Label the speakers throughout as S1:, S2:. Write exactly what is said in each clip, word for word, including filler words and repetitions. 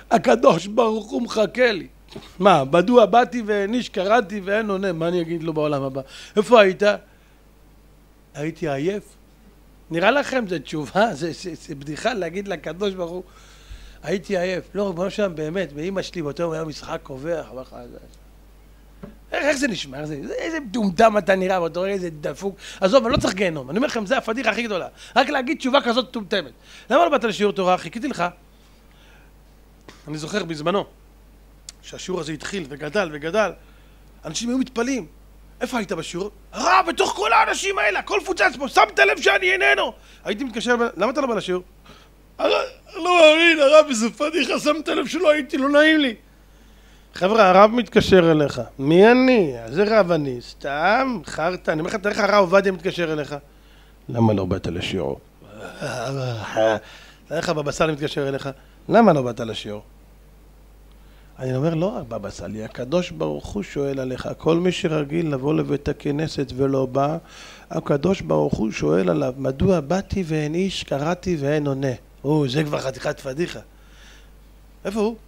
S1: הקדוש ברוך הוא מחכה לי. מה, מדוע באתי ואיש קראתי ואין עונה, מה אני אגיד לו בעולם הבא? איפה היית? הייתי עייף. נראה לכם זה תשובה, זה, זה, זה בדיחה להגיד לקדוש ברוך הוא, הייתי עייף. לא, בוא שם באמת, ואמא שלי באותו יום היה משחק קובע, אמר לך, איך, איך זה נשמע? איך זה, איזה דומדם אתה נראה, ואתה רואה איזה דפוק. עזוב, אני לא צריך גיהנום, אני אומר לכם, זה הפדיחה הכי גדולה. רק להגיד תשובה כזאת טומטמת. למה לא באת לשיעור תורה? חיכיתי לך. אני זוכר בזמנו, שהשיעור הזה התחיל וגדל וגדל, אנשים היו מתפלאים. איפה היית בשיעור? הרב, בתוך כל האנשים האלה, הכל פוצץ פה, שמת לב שאני איננו. הייתי מתקשר, למה אתה לא בא לשיעור? הרב, לא מאמין, הרב, איזה פדיחה, שמת לב שלא הייתי, לא נעים לי. חבר'ה, הרב מתקשר אליך. מי אני? איזה רב אני? סתם, חרת. אני אומר לך, תראה לך הרב עובדיה מתקשר אליך. למה לא באת לשיעור? תראה לך בבא סאלי מתקשר אליך. למה לא באת לשיעור? אני אומר, לא רק בבא סאלי, הקדוש ברוך הוא שואל עליך. כל מי שרגיל לבוא לבית הכנסת ולא בא, הקדוש ברוך הוא שואל עליו, מדוע באתי ואין איש, קראתי ואין עונה. או, זה כבר חתיכת פדיחה. איפה הוא?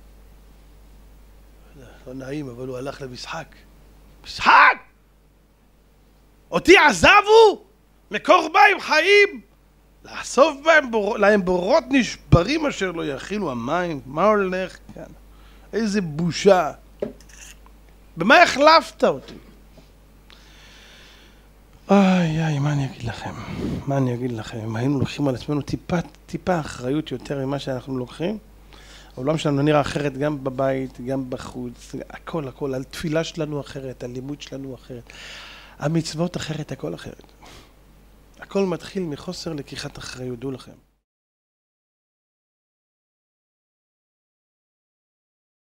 S1: לא נעים, אבל הוא הלך למשחק. משחק! אותי עזבו? מקור בהם חיים? לאסוף בהם בור... להם בורות נשברים אשר לא יכילו המים. מה הולך כאן? איזה בושה. במה החלפת אותי? איי, איי, מה אני אגיד לכם? מה אני אגיד לכם? אם היינו לוקחים על עצמנו טיפה, טיפה אחריות יותר ממה שאנחנו לוקחים, העולם שלנו נראה אחרת גם בבית, גם בחוץ, הכל, הכל, התפילה שלנו אחרת, הלימוד שלנו אחרת, המצוות אחרת, הכל אחרת. הכל מתחיל מחוסר לקיחת אחריות, דעו לכם.